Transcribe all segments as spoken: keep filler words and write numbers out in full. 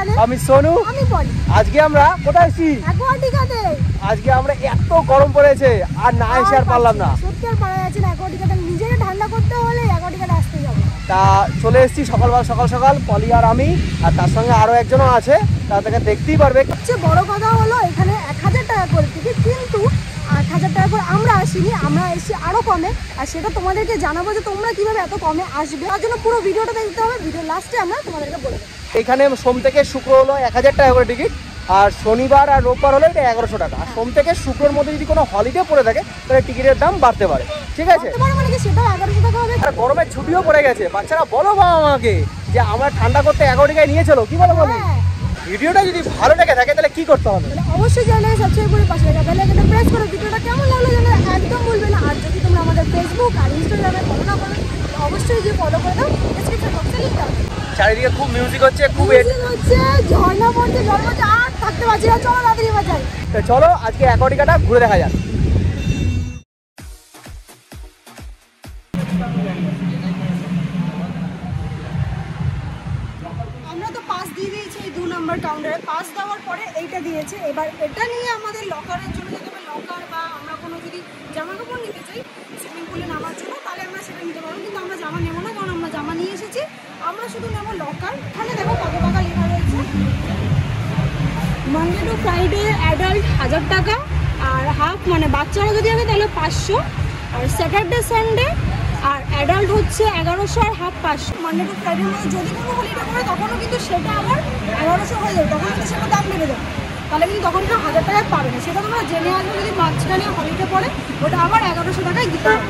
আমি সোনু। আমি পলি। আজকে আমরা কোথায় এসেছি? অ্যাকোয়াটিকাতে। আজকে আমরা এত গরম পড়েছে আর না এসে আর পারলাম না। সত্যি আর পারা যাচ্ছে না, অ্যাকোয়াটিকাতে নিজেকে ঠান্ডা করতে হলে অ্যাকোয়াটিকাতে আসতে হবে। তা চলে এসেছি সকালবেলা, সকাল সকাল পলি আর আমি, আর তার সঙ্গে আরো একজনও আছে, তা তাকে দেখতেই পারবে। সবচেয়ে বড় কথা হলো এখানে এক হাজার টাকা করে টিকিট, কিন্তু আট হাজার টাকা করে আমরা আসিনি, আমরা এসেছি আরো কমে। আর সেটা তোমাদেরকে জানাবো যে তোমরা কিভাবে এত কমে আসবে, তার জন্য পুরো ভিডিওটা দেখতে হবে। ভিডিও লাস্টে আমরা তোমাদেরকে বলে দেবো। এখানে সোম থেকে শুক্র হলো এক হাজার টাকা করে টিকিট, আর শনিবার আর রোববার হলে এটা এগারোশো টাকা। আর সোম থেকে শুক্রের মধ্যে যদি কোনো হলিডে পড়ে থাকে তাহলে টিকিটের দাম বাড়তে পারে, ঠিক আছে? মানে কি সেটাও এগারোশো টাকা হবে। আর গরমের ছুটিও পড়ে গেছে, বাচ্চারা বলো বাবা আমাকে যে আমরা ঠান্ডা করতে এগারো টাকায় নিয়ে চলো, কি বলো বলি? ভিডিওটা যদি ভালো লেগে থাকে তাহলে কি করতে হবে? অবশ্যই চ্যানেলকে সাবস্ক্রাইব করে পাশে থাকা বেল আইকনটা প্রেস করো। ভিডিওটা কেমন লাগলো জানো একদম বলবে না। আর যদি তোমরা আমাদের ফেসবুক আর ইনস্টাগ্রামে ফলো না করো অবশ্যই যে ফলো করে দাও, ডেসক্রিপশন বক্সে লিংক দাও। চারিদিকে খুব মিউজিক হচ্ছে, খুব মিউজিক হচ্ছে, ঝর্ণা পড়ছে, জল পড়ছে, আর থাকতে পারছি না। চলো তাড়াতাড়ি বাজাই। তো চলো আজকে অ্যাকোয়াটিকাটা ঘুরে দেখা যাক। আমরা তো পাস দিয়ে দিয়েছি এই দু নম্বর কাউন্টারে। পাস দেওয়ার পরে এইটা দিয়েছে, এবার এটা নিয়ে আমাদের লকারের জন্য যেতে হবে। লকার বা আমরা কোনো যদি জামা কাপড় নিতে চাই সুইমিং পুলে নামার জন্য তাহলে আমরা সেটা নিতে পারবো, কিন্তু আমরা জামা নেবো না, কারণ আমরা জামা নিয়ে এসেছি। আমরা শুধু নেবো লকার। এখানে দেখো কত টাকা লেখা রয়েছে। মানডে টু ফ্রাইডে অ্যাডাল্ট হাজার টাকা, আর হাফ মানে বাচ্চারা যদি হবে তাহলে পাঁচশো, আর স্যাটারডে সানডে আর অ্যাডাল্ট হচ্ছে এগারোশো, আর হাফ পাঁচশো। মানডে টু ফ্রাইডের মধ্যে যদি কোনো হলিডে করে তখনও কিন্তু সেটা আবার এগারোশো হয়ে যাবে, তখন কিন্তু সেটা দাম বেড়ে যাবে। তাহলে কিন্তু তখন কেউ হাজার টাকায় পাবে না, সেটা তোমরা জেনে আসবে। যদি মাঝখানে হলিডে পড়ে ওটা আবার এগারোশো টাকায় দিতে হবে।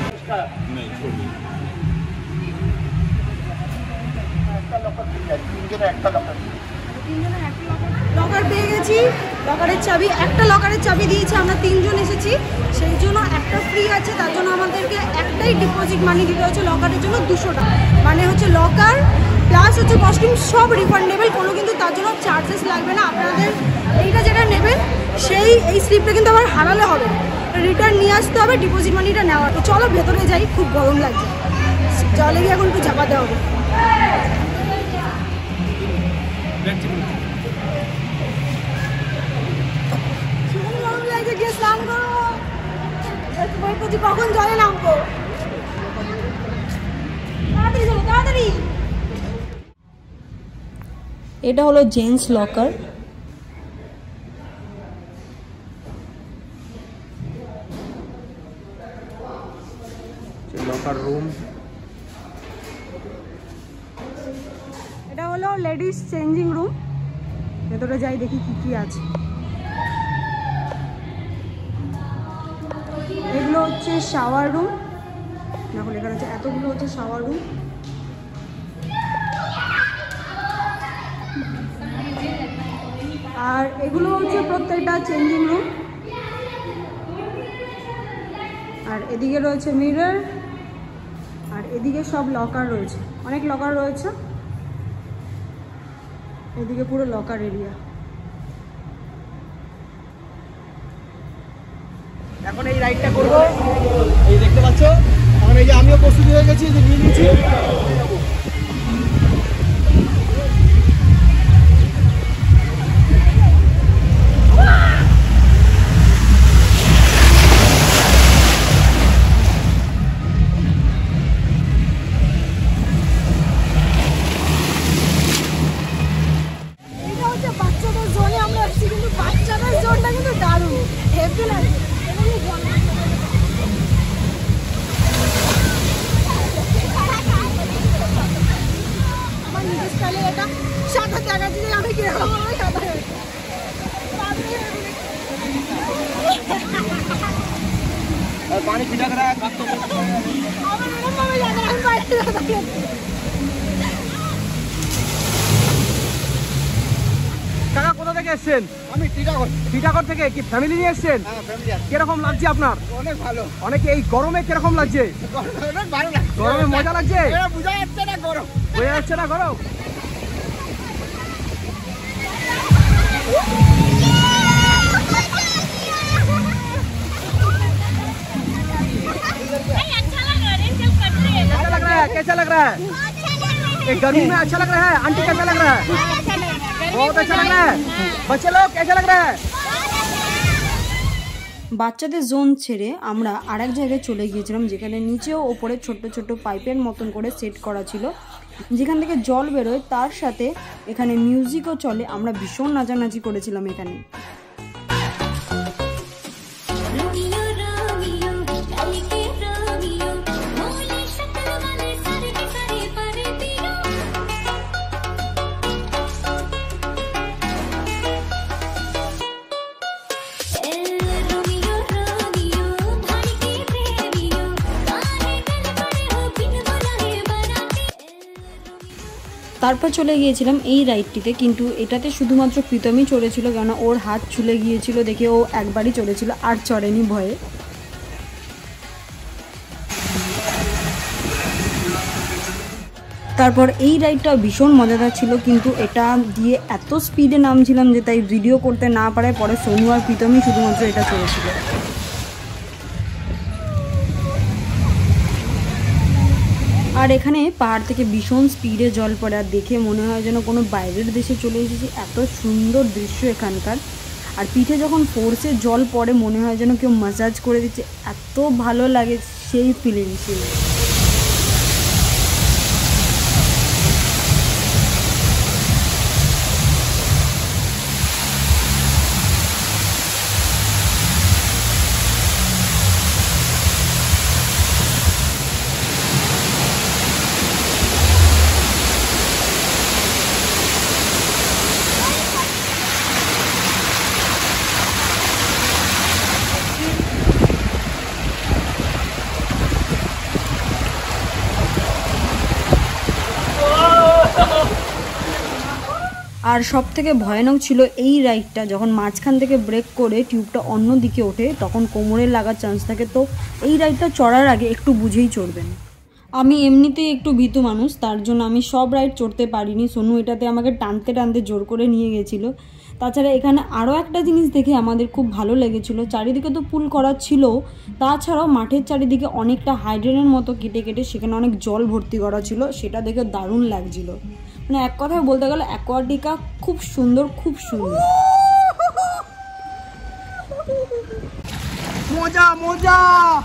লকার পেয়ে গেছি, লকারের চাবি, একটা লকারের চাবি দিয়েছে। আমরা তিনজন এসেছি সেই জন্য একটা ফ্রি আছে, তার জন্য আমাদেরকে একটাই ডিপোজিট মানি দিতে হচ্ছে লকারের জন্য দুশো টাকা। মানে হচ্ছে লকার প্লাস হচ্ছে কস্টিউম সব রিফান্ডেবল, কোনো কিন্তু তার জন্য চার্জেস লাগবে না। আপনাদের এইটা যেটা নেবেন সেই এই স্লিপটা কিন্তু আবার হারালে হবে, রিটার্ন নিয়ে আসতে হবে, ডিপোজিট মানিটা নেওয়া। তো চলো ভেতরে যাই, খুব গরম লাগছে, জলে গিয়ে এখন একটু ঝাপাতে হবে। কখন জলে নামবো, তাড়াতাড়ি। এটা হলো জেন্টস লকার। Locker room. এটা হলো লেডিস চেঞ্জিং রুম। ভেতরে যাই দেখি কি কি আছে। এগুলো হচ্ছে শাওয়ার রুম, দেখো লেখা আছে এতগুলো হচ্ছে শাওয়ার রুম। আর এগুলো হচ্ছে প্রত্যেকটা চেঞ্জিং রুম। আর এদিকে রয়েছে মিরর, আর এদিকে সব লকার রয়েছে, অনেক লকার রয়েছে। এদিকে পুরো লকার এরিয়া। এখন এই রাইডটা করবো, এই দেখতে পাচ্ছ। এখন এই যে আমিও প্রস্তুতি হয়ে গেছি, যে নিয়ে নিয়েছি। এটা হচ্ছে বাচ্চাদের জোনে আমরা এসেছি, কিন্তু বাচ্চাদের জোনটা কিন্তু দারুণ, হেভি লাগে। আমার নিজের স্টাইলে এটা সাঁতার দেখাচ্ছি যে আমি কিরকম সাঁতার। पानी छिड़क रहा है। কাকা কোথা থেকে এসেছেন? আমি টিটাগড়। টিটাগড় থেকে কি ফ্যামিলি নিয়ে এসেছেন? হ্যাঁ ফ্যামিলি আছে। কিরকম লাগছে আপনার? অনেক ভালো। অনেক এই গরমে কিরকম লাগছে? অনেক ভালো লাগছে। গরমে মজা লাগছে? এটা বোঝা যাচ্ছে না গরম। বোঝা যাচ্ছে না গরম? कैसा लग रहा है? कैसा लग रहा है? एक गर्मी में अच्छा लग रहा है? आंटी कैसा लग रहा है? बहुत अच्छा लग रहा है बच्चे लोग, कैसा लग रहा है? বাচ্চাদের জোন ছেড়ে আমরা আরেক জায়গায় চলে গিয়েছিলাম, যেখানে নিচেও ওপরে ছোট্ট ছোট্ট পাইপের মতন করে সেট করা ছিল, যেখান থেকে জল বেরোয়, তার সাথে এখানে মিউজিকও চলে। আমরা ভীষণ নাচানাচি করেছিলাম এখানে। তারপর চলে গিয়েছিলাম এই রাইডটিতে, কিন্তু এটাতে শুধুমাত্র প্রীতমই চড়েছিল, কেননা ওর হাত ছুলে গিয়েছিল দেখে ও একবারই চড়েছিল, আর চড়েনি ভয়ে। তারপর এই রাইডটা ভীষণ মজাদার ছিল, কিন্তু এটা দিয়ে এত স্পিডে নামছিলাম যে তাই ভিডিও করতে না পারে, পরে সোনু আর প্রীতমই শুধুমাত্র এটা চড়েছিল। আর এখানে পাহাড় থেকে ভীষণ স্পিডে জল পড়ে, আর দেখে মনে হয় যেন কোনো বাইরের দেশে চলে এসেছি, এত সুন্দর দৃশ্য এখানকার। আর পিঠে যখন ফোর্সে জল পড়ে মনে হয় যেন কেউ ম্যাসাজ করে দিচ্ছে, এত ভালো লাগে সেই ফিলিংস। আর সব থেকে ভয়ানক ছিল এই রাইডটা, যখন মাঝখান থেকে ব্রেক করে টিউবটা অন্য দিকে ওঠে তখন কোমরে লাগার চান্স থাকে, তো এই রাইডটা চড়ার আগে একটু বুঝেই চড়বেন। আমি এমনিতেই একটু ভীতু মানুষ, তার জন্য আমি সব রাইড চড়তে পারিনি, সোনু এটাতে আমাকে টানতে টানতে জোর করে নিয়ে গেছিলো। তাছাড়া এখানে আরও একটা জিনিস দেখে আমাদের খুব ভালো লেগেছিলো, চারিদিকে তো পুল করা ছিল, তাছাড়াও মাঠের চারিদিকে অনেকটা হাইড্রেনের মতো কেটে কেটে সেখানে অনেক জল ভর্তি করা ছিল, সেটা দেখে দারুণ লাগছিল। মানে এক কথায় বলতে গেলে অ্যাকোয়াটিকা খুব সুন্দর, খুব সুন্দর। মজা মজা,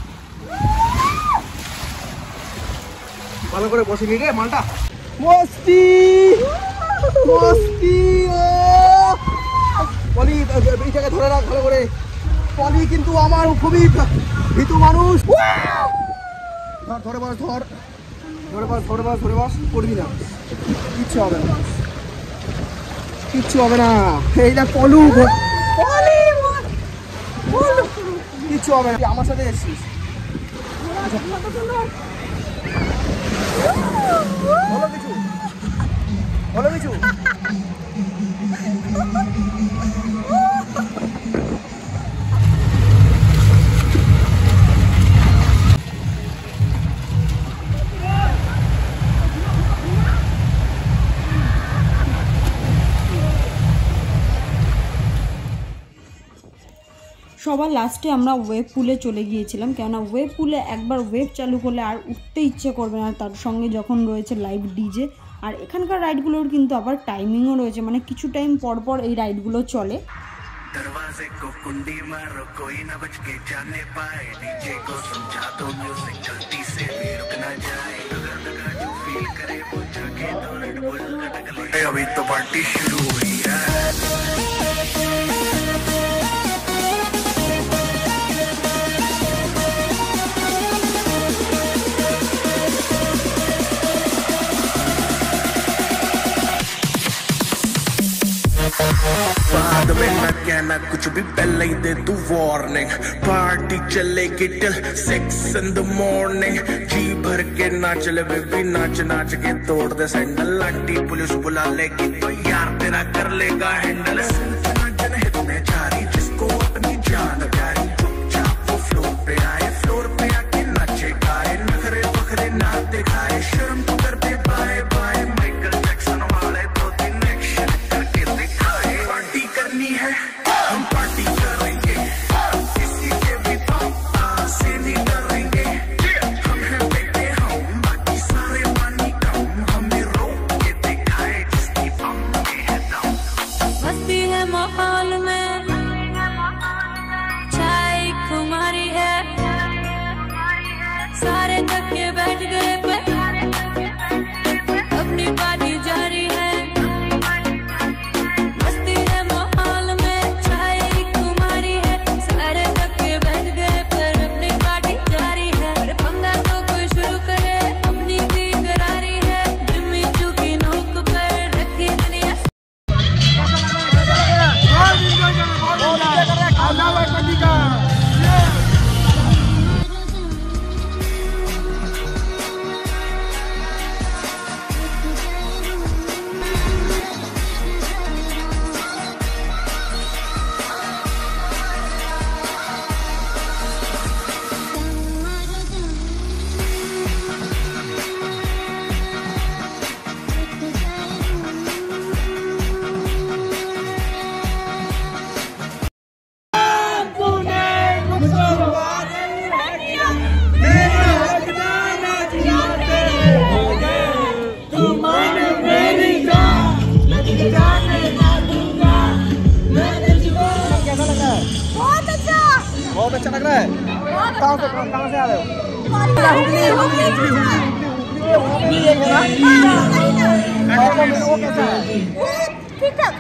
ভালো করে বসে নিয়ে রে মালটা, মস্তি মস্তি। ও পলি এই জায়গায় ধরে রাখ ভালো করে, পলি কিন্তু আমার খুবই ভীতু মানুষ। ধর ধরে বস, ধর ধরে বস, ধরে বস, ধরে বস, করবি না, কিচ্ছু হবে না, কিচ্ছু হবে না। এই না পলু, কিচ্ছু হবে না, আমার সাথে এসছিস। বলো কিছু, বলো কিছু। সবার লাস্টে আমরা ওয়েব পুলে চলে গিয়েছিলাম, কেননা ওয়েব পুলে একবার ওয়েব চালু করলে আর উঠতে ইচ্ছে করবে না, তার সঙ্গে যখন রয়েছে লাইভ ডিজে। আর এখানকার রাইডগুলোর কিন্তু আবার টাইমিংও রয়েছে, মানে কিছু টাইম পর পর এই রাইডগুলো চলে। दरवाजे को कुंडी मारो कोई ना बच के जाने पाए, डीजे को समझा दो म्यूजिक जल्दी से भी रुक ना जाए, अगर लगा जो फील करे वो जाके तो रेड बुल अटक ले, अभी तो पार्टी शुरू हुई है। बाद में ना कहना कुछ भी, पहले ही दे तू वार्निंग, पार्टी चलेगी till six in the morning, जी भर के नाच ले बेबी, नाच नाच के तोड़ दे सैंडल, आंटी पुलिस बुला लेगी तो यार तेरा कर लेगा हैंडल, जन हित में जारी जिसको अपनी जान प्यारी, चुपचाप वो फ्लोर पे आए, फ्लोर पे आके नाचे गाए, नखरे बखरे ना दिखाए, शर्म तो कर दे बाय बाय, माइकल जैक्सन वाले दो तीन एक्शन करके दिखाए, पार्टी करनी है हम पार्टी करेंगे, किसी के भी पापा से नहीं डरेंगे, हम हैं बेटे हम, बाकी सारे पानी कम, हमें रोक के दिखाए जिसकी बम के है दम। तक के बैठ गए पर अपनी पार्टी जारी है, मस्ती है माहौल में छाई कुमारी है, सारे तक के बैठ गए पर अपनी पार्टी जारी है, अरे पंगा तो कोई शुरू करे अपनी भी करारी है, जिम्मी चुकी नोक पर रखी दुनिया। बहुत अच्छा लग रहा है। कहाँ से कहाँ से आ रहे हो? हुगली हुगली हुगली एक है ना? वो कैसा है? ठीक ठाक।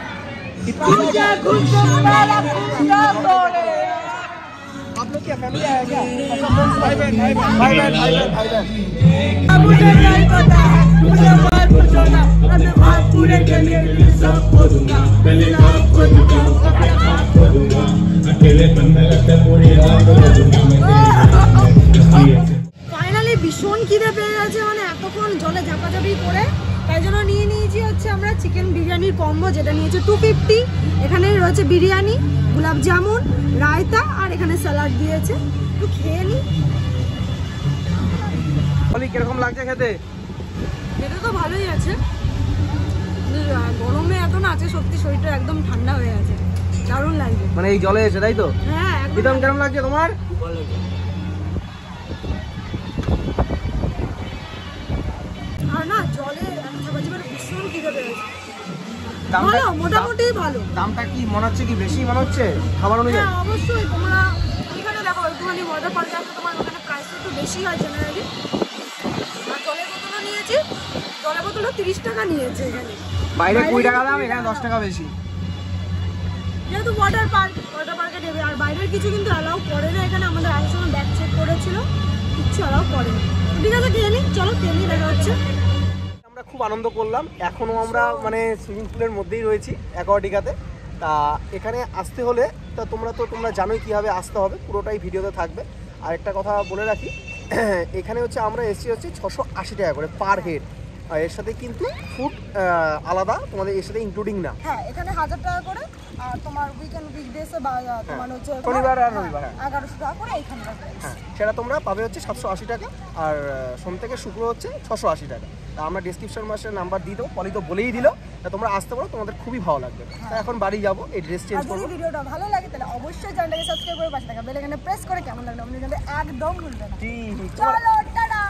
आप लोग क्या फैमिली आया क्या? भाई बहन भाई बहन भाई बहन भाई बहन भाई बहन। मुझे नहीं पता है, मुझे बात पूछो ना, मैं बात पूरे के लिए सब खोदूंगा, पहले बात खोदूंगा, अपने आप खोदूंगा, अकेलेपन में लगता पूरी रात खोदूंगा मैं। ফাইনালি ভীষণ খিদে পেয়ে গেছে, মানে এতক্ষণ জলে ঝাপাঝাপি করে, তাই জন্য নিয়ে নিয়েছি হচ্ছে আমরা চিকেন বিরিয়ানির কম্বো, যেটা নিয়েছে টু ফিফটি। এখানে রয়েছে বিরিয়ানি, গোলাপ জামুন, রায়তা আর এখানে স্যালাড দিয়েছে। একটু খেয়ে নিই। বলি কিরকম লাগছে খেতে? খেতে তো ভালোই আছে, গরমে এত না আছে সত্যি শরীরটা একদম ঠান্ডা হয়ে আছে, দারুণ লাগছে। মানে এই জলে এসে তাই তো? হ্যাঁ প্রীতম কেমন লাগছে তোমার? আর না জলে ঝাপাঝাপি ভীষণ খিদে পেয়েছে। দামটা ভালো, মোটামুটি ভালো। দামটা কি মনে হচ্ছে কি বেশি মনে হচ্ছে খাবার অনুযায়ী? হ্যাঁ অবশ্যই, তোমরা এখানে দেখো একটুখানি ওয়াটার পার্কে আছে, তোমার ওখানে প্রাইসটা একটু বেশি হয় জেনারেলি। আর জলের বোতলও নিয়েছি, জলের বোতলও তিরিশ টাকা নিয়েছে এখানে। বাইরে কুড়ি টাকা দাম, এখানে দশ টাকা বেশি। যেহেতু ওয়াটার পার্ক, ওয়াটার পার্কে দেবে। আর বাইরের কিছু কিন্তু অ্যালাউ করে না এখানে, আমাদের আগে সময় ব্যাগ চেক করেছিল, কিচ্ছু অ্যালাউ করে না। ঠিক আছে খেয়ে নিই, চলো খেয়ে নিই, দেখা হচ্ছে। আমরা খুব আনন্দ করলাম, এখনও আমরা মানে সুইমিং পুলের মধ্যেই রয়েছি অ্যাকোয়াটিকাতে। তা এখানে আসতে হলে তা তোমরা তো তোমরা জানোই কীভাবে আসতে হবে, পুরোটাই ভিডিওতে থাকবে। আর একটা কথা বলে রাখি, এখানে হচ্ছে আমরা এসছি হচ্ছে ছশো আশি টাকা করে পার হেড, আর এর সাথে কিন্তু ফুড আলাদা, তোমাদের এর সাথে ইনক্লুডিং না। হ্যাঁ এখানে হাজার টাকা করে, আর তোমার উইকেন্ড উইকডেসে বা তোমার হচ্ছে শনিবার আর রবিবার এগারোশো টাকা করে এইখানে। হ্যাঁ সেটা তোমরা পাবে হচ্ছে সাতশো আশি টাকা, আর সোম থেকে শুক্র হচ্ছে ছশো আশি টাকা। তা আমরা ডিসক্রিপশন বক্সে নাম্বার দিয়ে দেবো, পলি তো বলেই দিল, তা তোমরা আসতে পারো, তোমাদের খুবই ভালো লাগবে। তা এখন বাড়ি যাবো, এই ড্রেস চেঞ্জ করবো। যদি ভিডিওটা ভালো লাগে তাহলে অবশ্যই চ্যানেলটাকে সাবস্ক্রাইব করে পাশে থাকা বেল আইকনে প্রেস করে কেমন লাগলো আমাদের জানতে একদম ভুলবে না। চলো টাটা।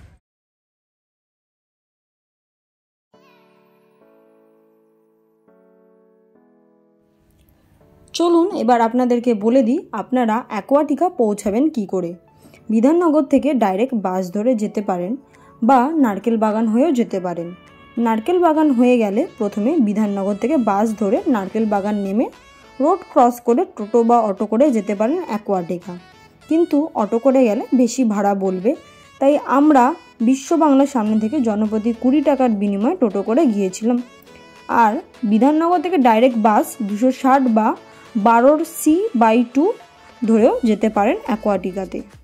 চলুন এবার আপনাদেরকে বলে দিই আপনারা অ্যাকোয়াটিকা পৌঁছাবেন কি করে। বিধাননগর থেকে ডাইরেক্ট বাস ধরে যেতে পারেন বা নারকেল বাগান হয়েও যেতে পারেন। নারকেল বাগান হয়ে গেলে প্রথমে বিধাননগর থেকে বাস ধরে নারকেল বাগান নেমে রোড ক্রস করে টোটো বা অটো করে যেতে পারেন অ্যাকোয়াটিকা। কিন্তু অটো করে গেলে বেশি ভাড়া বলবে, তাই আমরা বিশ্ব বাংলার সামনে থেকে জনপ্রতি কুড়ি টাকার বিনিময়ে টোটো করে গিয়েছিলাম। আর বিধাননগর থেকে ডাইরেক্ট বাস দুশো ষাট বা বারোর সি বাই টু ধরেও যেতে পারেন অ্যাকোয়াটিকাতে।